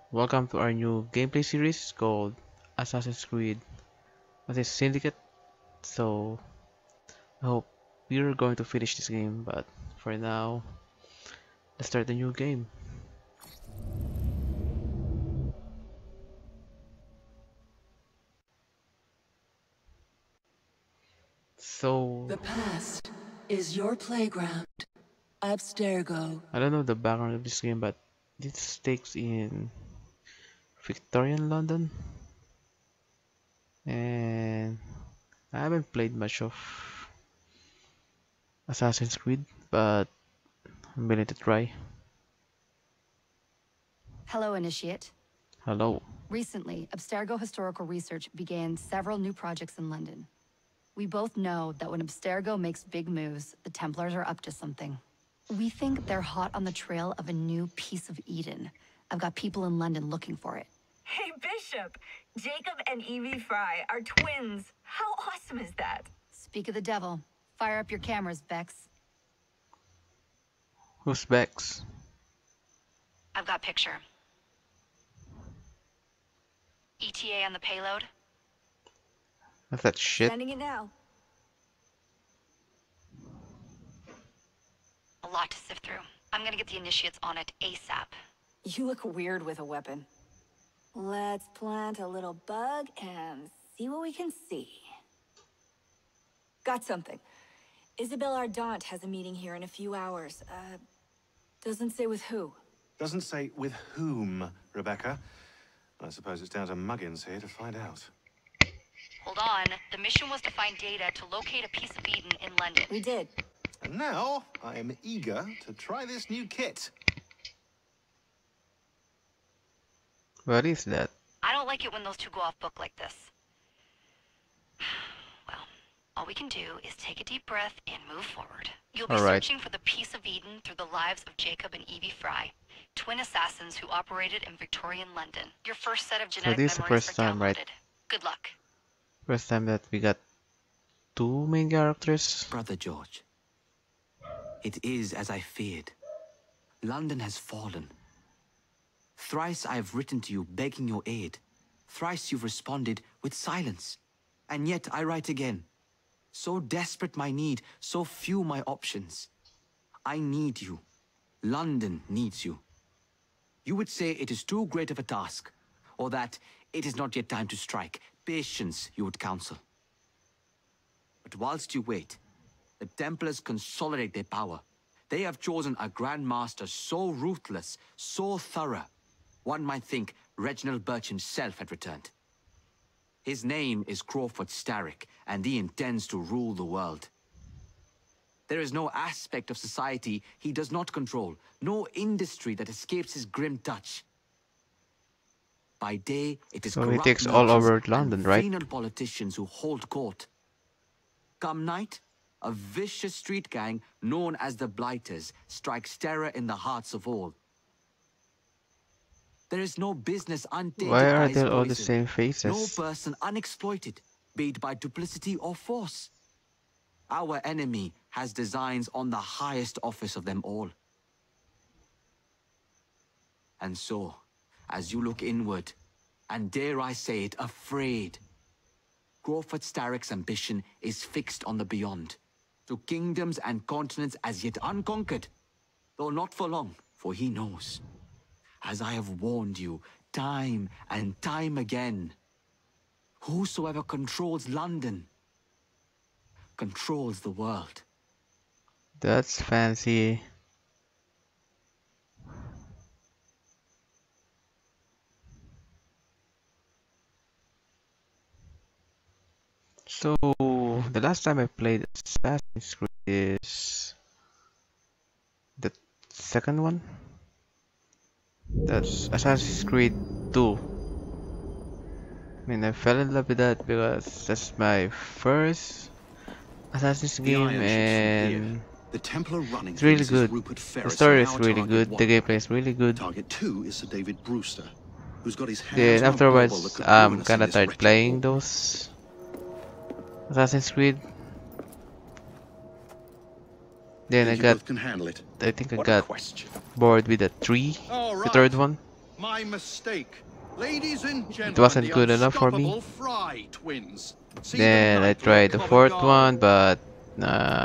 Welcome to our new gameplay series called Assassin's Creed. This is Syndicate, so I hope we're going to finish this game, but for now, let's start the new game. So, The past is your playground. Abstergo. I don't know the background of this game, but this takes in Victorian London, and I haven't played much of Assassin's Creed, but I'm willing to try. Hello, Initiate. Hello. Recently, Abstergo Historical Research began several new projects in London. We both know that when Abstergo makes big moves, the Templars are up to something. We think they're hot on the trail of a new piece of Eden. I've got people in London looking for it. Hey, Bishop! Jacob and Evie Frye are twins. How awesome is that? Speak of the devil. Fire up your cameras, Bex. Who's Bex? I've got picture. ETA on the payload? What's that shit? Sending it now. A lot to sift through. I'm gonna get the Initiates on it ASAP. You look weird with a weapon. Let's plant a little bug and see what we can see. Got something. Isabel Ardant has a meeting here in a few hours. Doesn't say with who. Doesn't say with whom, Rebecca. I suppose it's down to Muggins here to find out. Hold on. The mission was to find data to locate a piece of Eden in London. We did. And now, I am eager to try this new kit. What is that? I don't like it when those two go off book like this. Well, all we can do is take a deep breath and move forward. You'll be searching for the piece of Eden through the lives of Jacob and Evie Frye, twin assassins who operated in Victorian London. Your first set of genetic this is the memories first are time, downloaded. right? Good luck. First time that we got two main characters. Brother George, it is as I feared. London has fallen. Thrice I have written to you begging your aid. Thrice you've responded with silence. And yet I write again. So desperate my need, so few my options. I need you. London needs you. You would say it is too great of a task, or that it is not yet time to strike. Patience, you would counsel. But whilst you wait, the Templars consolidate their power. They have chosen a Grand Master so ruthless, so thorough, one might think Reginald Birch himself had returned. His name is Crawford Starrick, and he intends to rule the world. There is no aspect of society he does not control, no industry that escapes his grim touch. By day, it is So he corrupt takes all merchants over London, and right? venal politicians who hold court. Come night, a vicious street gang known as the Blighters strikes terror in the hearts of all. There is no business untainted Why are by his they all the poison. same No faces? person unexploited, be it by duplicity or force. Our enemy has designs on the highest office of them all. And so, as you look inward, and dare I say it, afraid, Crawford Starrick's ambition is fixed on the beyond, to kingdoms and continents as yet unconquered, though not for long, for he knows, as I have warned you time and time again, whosoever controls London controls the world. That's fancy. So, the last time I played Assassin's Creed is the second one. That's Assassin's Creed 2. I mean, I fell in love with that because that's my first Assassin's game, and the Templar running it's really things is good. Rupert The Ferris, story and is our really target good. one. The gameplay is really good. Target 2 is Sir David Brewster, who's got his hands Then on a bauble that afterwards, could I'm ruin us in kinda this tired wretched playing war. those Assassin's Creed. Then Think I you got, both can handle it. I think I What a got question. bored with the 3, All the right. third one. My mistake. Ladies and gentlemen, It wasn't the good enough for me. unstoppable Frye twins. See Then them I nightly tried the at fourth Covent one, Garden. but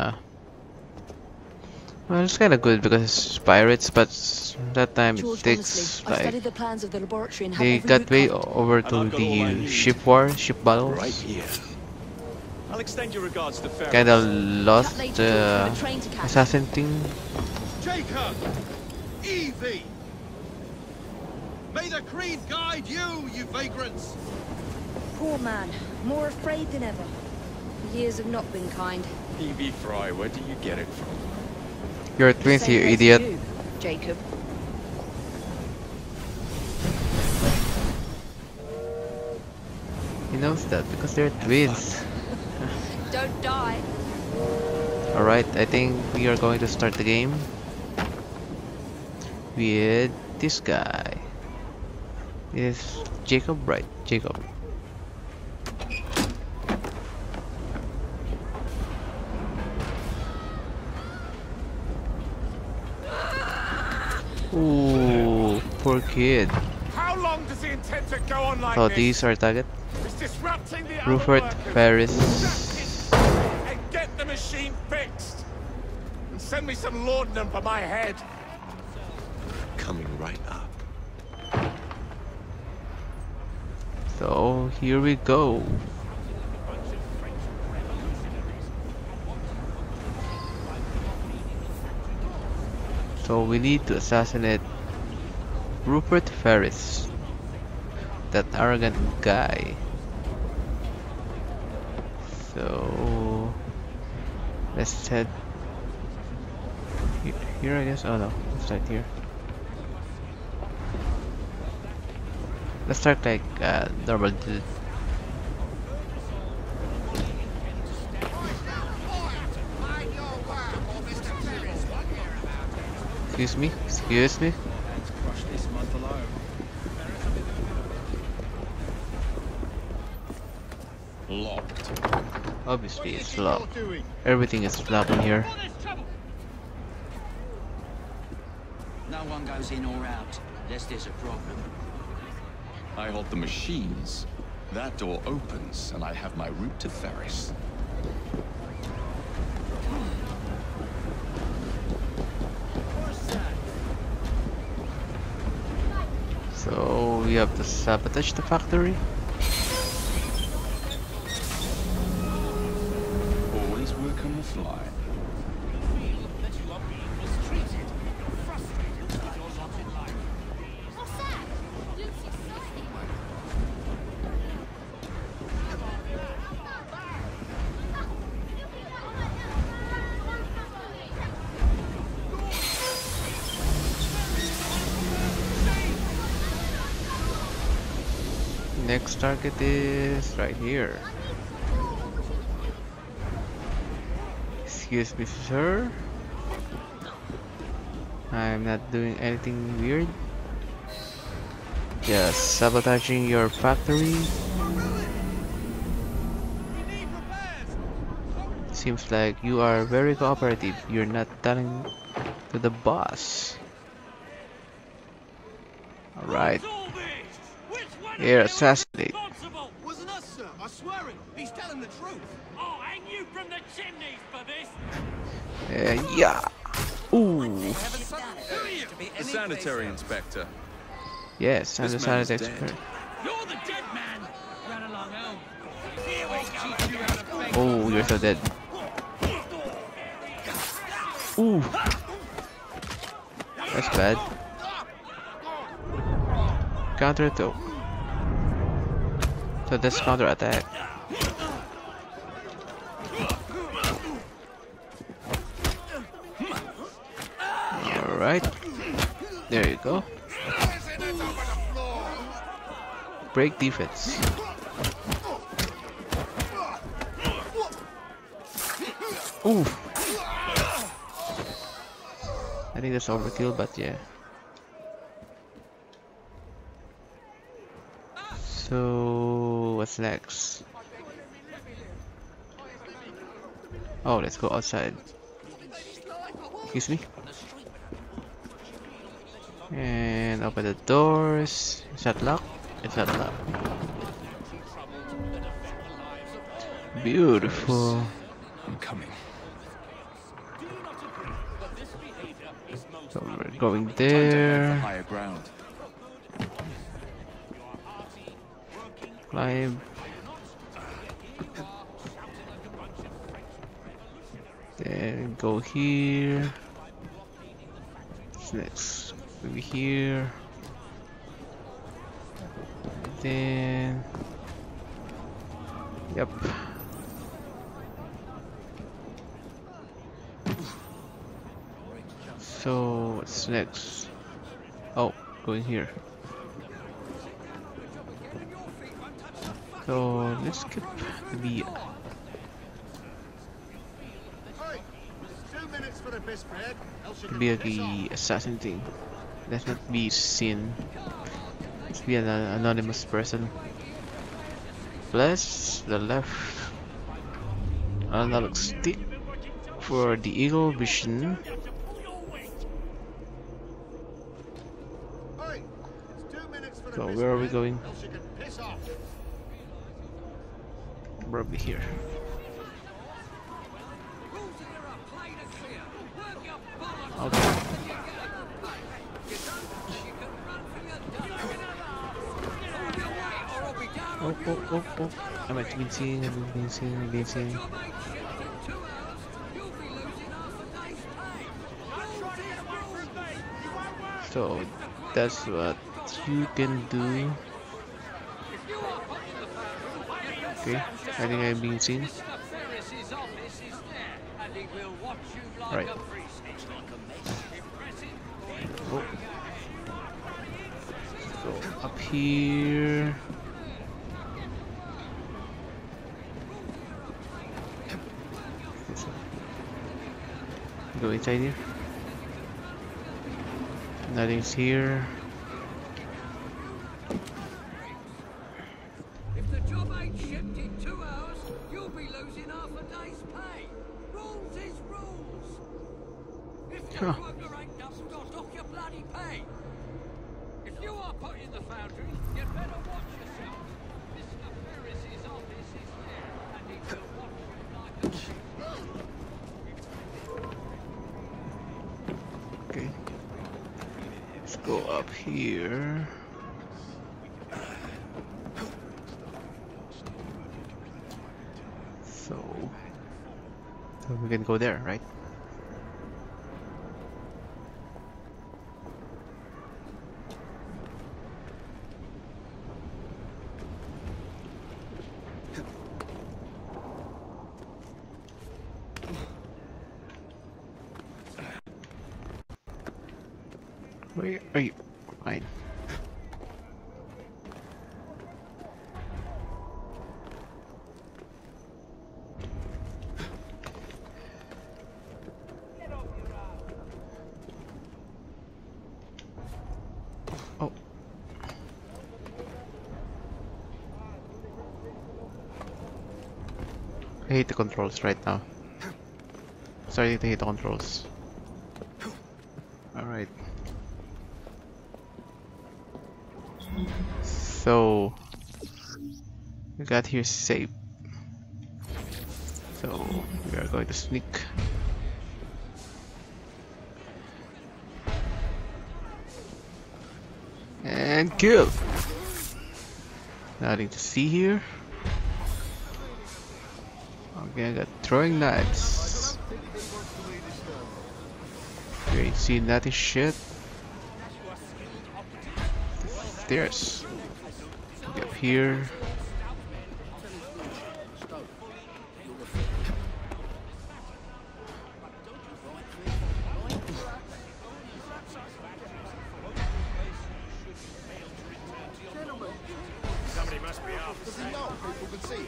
well, it's kind of good because it's pirates, but that time it George, honestly, takes I like studied the plans of the laboratory and have they every got route way covered. over And to I've got all I the need. ship war, ship battles. Right here. I'll extend your regards to Ferris. Kinda lost Chat later, the George, with a train to catch. assassin thing. Jacob! Evie! May the creed guide you, you vagrants! Poor man, more afraid than ever. Years have not been kind. Evie Frye, where do you get it from? You're twins, Same you as idiot. you, Jacob. He knows that because they're twins. Don't die. Alright, I think we are going to start the game with this guy. This is Jacob, right? Jacob. Ooh, poor kid. How long does he intend to go on like So this? these are target. He's disrupting the other Rupert, workers. Ferris. And get the machine fixed. And send me some laudanum for my head. Coming right up. So here we go. So we need to assassinate Rupert Ferris, that arrogant guy. So let's head here, I guess. Oh no, let's start here. Let's start like normal dude. Excuse me, excuse me. Locked. Obviously it's locked. Everything is locked in here. No one goes in or out, unless there's a problem. I hold the machines. That door opens, and I have my route to Ferris. So we have to sabotage the factory. Always work on the fly. Next target is right here. Excuse me, sir. I'm not doing anything weird. Just sabotaging your factory. Seems like you are very cooperative. You're not telling to the boss. Alright. Here, assassinate. Wasn't us, sir. I swear it. He's telling the truth. I'll hang you from the chimneys for this. Yeah. Ooh. The sanitary inspector. Yes, I'm the This man is silent dead. expert. You're the dead man. Run along home. Here we go. Oh, you're so dead. Ooh. That's bad. Counter though. So that's counter attack. Alright. There you go. Break defense. Ooh. I think that's overkill, but yeah. So what's next? Oh, let's go outside. Excuse me. And open the doors. Is that locked? Is that locked? Beautiful. I'm coming. So we're going Time to head for there. higher ground. Climb. Then go here. What's next? Maybe here. Then. Yep. So what's next? Oh, going here. So let's skip the the assassin thing. Let's not be seen. Let's be an anonymous person. Plus the left analog stick for the eagle vision. So where are we going? Probably here. Okay. Oh. I might have been seeing, I've been seeing. So that's what you can do. Okay, I think I'm being seen. Right. Oh. So up here. Go inside here. Nothing's here. If the job ain't shipped in 2 hours, you'll be losing half a day's pay. Rules is rules. If the worker ain't done, dock your bloody pay. If you are put in the foundry, you'd better watch yourself. Mr. Ferris's office is there, and he will watch you like a sheep. Okay. Let's go up here. So we can go there, right? Where are you? Fine. Oh. I hate the controls right now. Starting to hate the controls. Alright. So we got here safe. So we are going to sneak. And kill. Nothing to see here. Okay, I got throwing knives. You ain't seen nothing shit. Stairs. Get up here. Somebody must be off. Does he know people can see?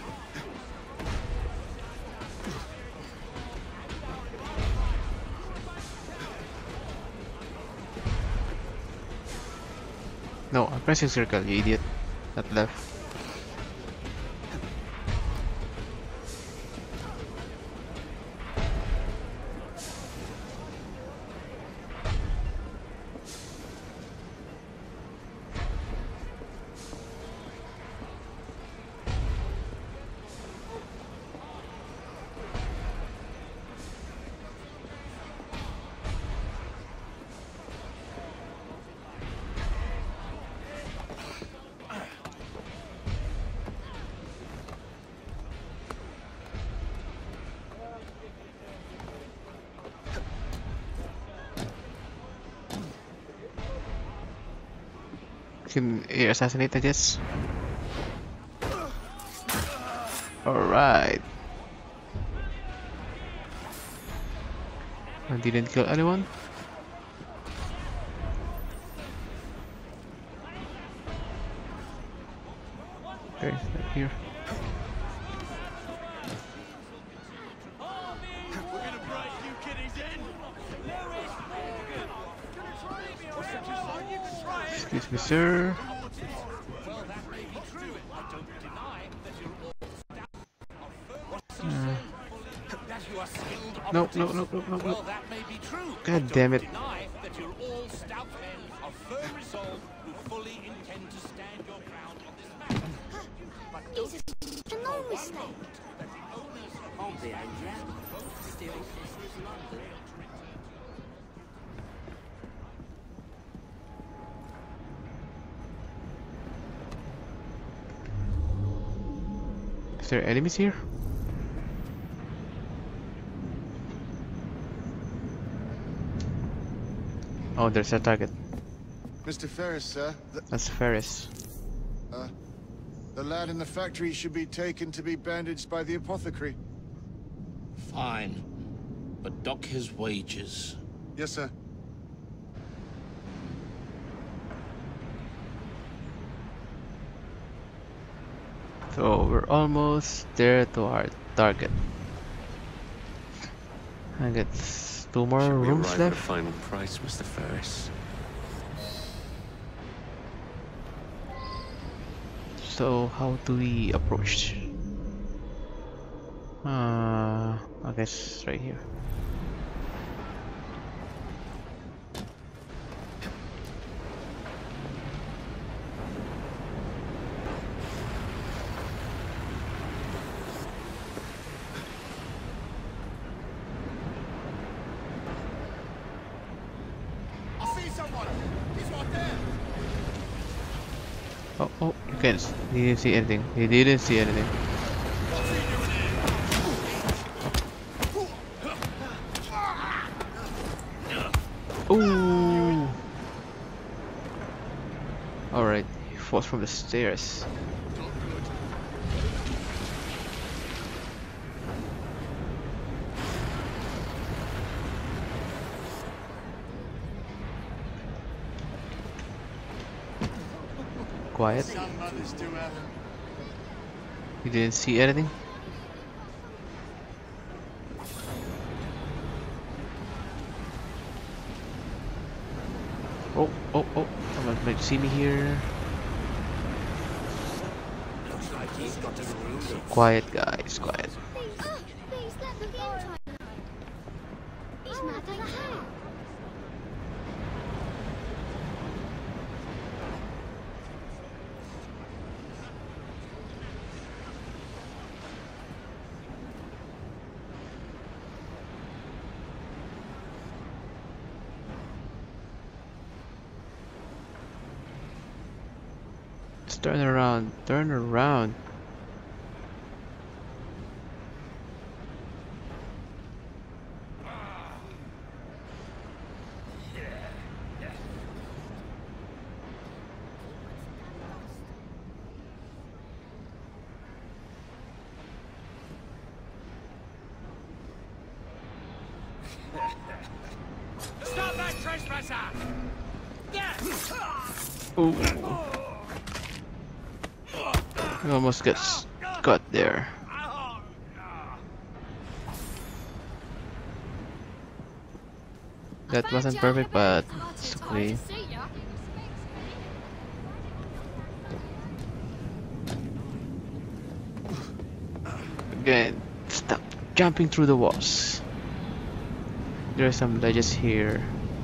No, I'm pressing circle, you idiot. Not left. Can assassinate, I guess. Alright. I didn't kill anyone. Okay, right here. Excuse me, sir. No, no, no, no, no, no. God damn it. Is there enemies here? Oh, there's a target. Mr. Ferris, sir. That's Ferris. The lad in the factory should be taken to be bandaged by the apothecary. Fine. But dock his wages. Yes, sir. So we're almost there to our target. I got 2 more Should we rooms arrive at a left. final price, Mr. Ferris? So how do we approach? I guess right here. I see someone! He's right there! Oh, you can't. He didn't see anything. He didn't see anything. Ooh. Alright, he falls from the stairs. Quiet. You didn't see anything? Oh, someone might see me here. Quiet, guys, quiet. Turn around, turn around. Stop that trespasser! Ooh. I almost got cut there. That wasn't perfect, but it's okay. Again, stop jumping through the walls. There are some ledges here.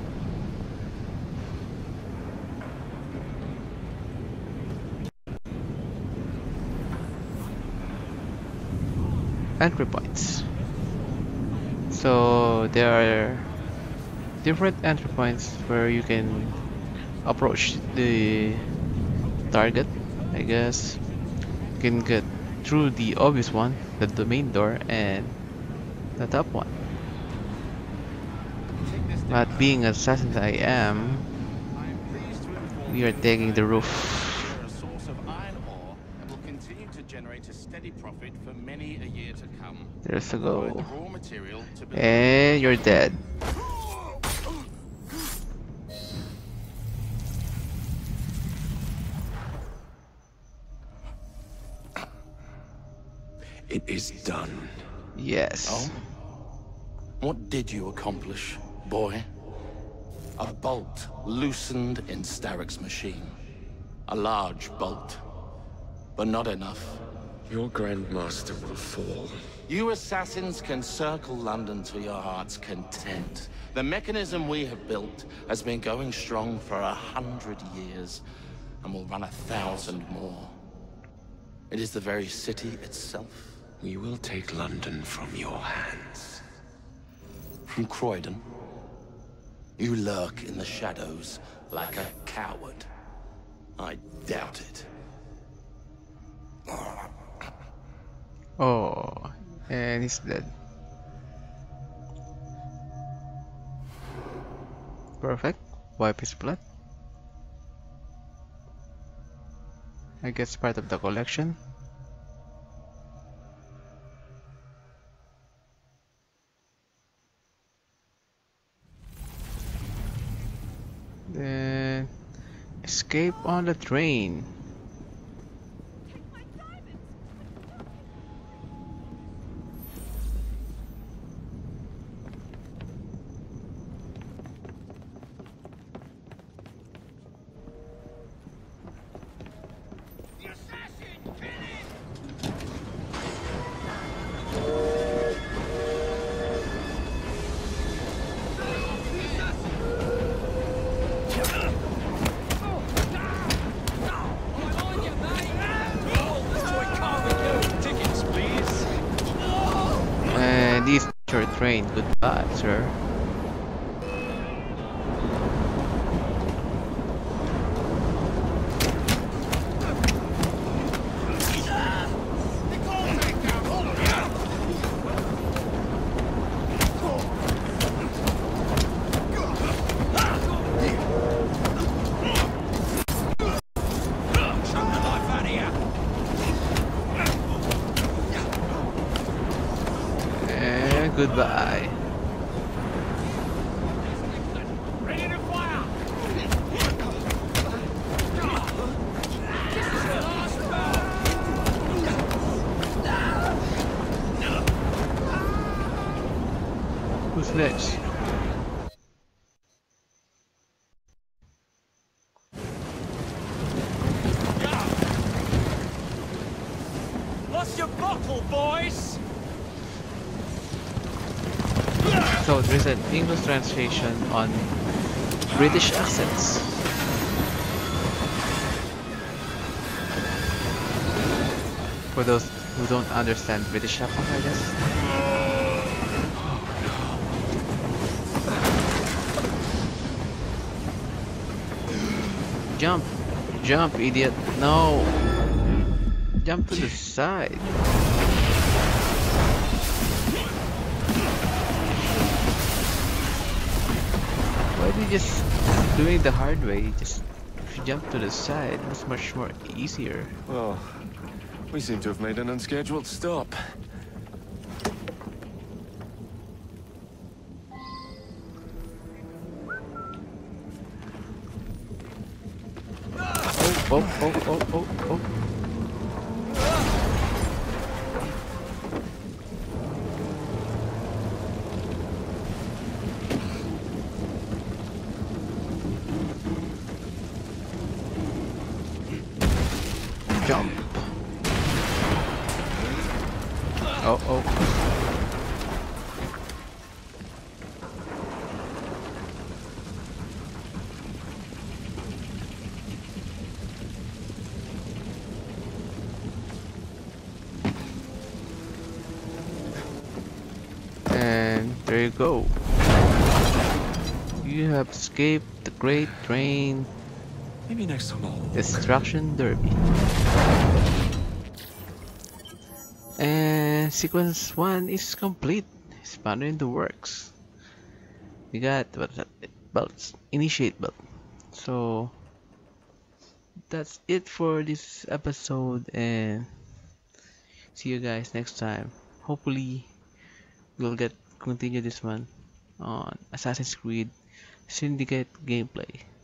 Entry points. So there are different entry points where you can approach the target. I guess you can get through the obvious one, the main door, and the top one. But being an assassin that I am, We are taking the roof. We're a source of iron ore and will continue to generate a steady profit for many a year to come. There's a Provide go. the raw material to build. And you're dead. It is done. Yes. Oh? What did you accomplish, boy? A bolt loosened in Starrick's machine. A large bolt, but not enough. Your Grandmaster will fall. You assassins can circle London to your heart's content. The mechanism we have built has been going strong for 100 years, and will run 1,000 more. It is the very city itself. We will take London from your hands. From Croydon? You lurk in the shadows like a coward. I doubt it. Oh, and he's dead. Perfect. Wipe his blood. I guess part of the collection. Then escape on the train. This is your train. Goodbye, sir. Goodbye. Ready to fire! Who's next? What's your bottle, boys? So there's an English translation on British accents. For those who don't understand British accent, I guess. Jump! Jump, idiot! No! Jump to the side! Why did you just doing the hard way? Just if you jump to the side, it was much more easier. Well, we seem to have made an unscheduled stop. Oh. Jump. Oh. And there you go. You have escaped the Great Train. Maybe next time I'll... Destruction Derby. And sequence 1 is complete. It's found in the works. We got what's that? Belts. Initiate belt. So that's it for this episode, and see you guys next time. Hopefully we'll get continue this one on Assassin's Creed Syndicate gameplay.